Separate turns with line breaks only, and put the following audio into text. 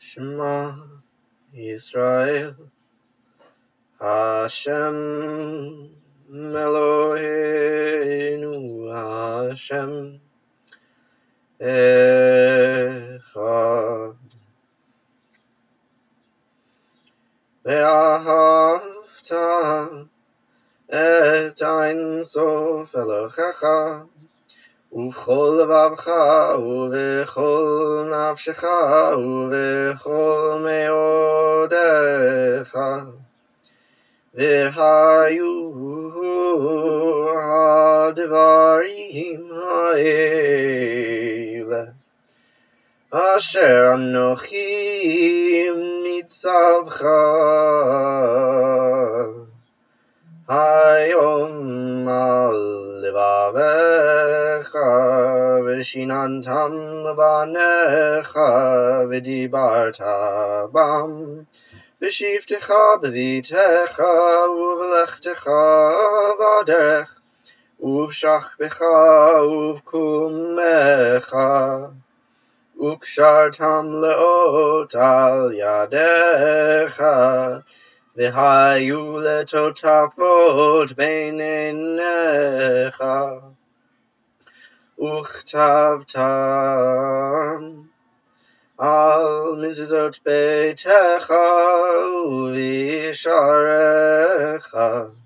Shema Yisrael Hashem Eloheinu Hashem Echad Vahafta et Ein Sof Elohecha Uv'chol levavcha uv'chol nafshecha uv'chol meodecha v'hayu ha'devarim ha'ele asher anochi nitzavcha hayom al levavecha v'shinantam levanecha v'dibarta bam v'shivtecha b'vitecha uv'lechtecha v'aderech uv'shachbecha uv'kumecha ukshartam leot al yadecha v'hayu letotafot beinenecha uchtavtam al mizuzot beitecha u'visharecha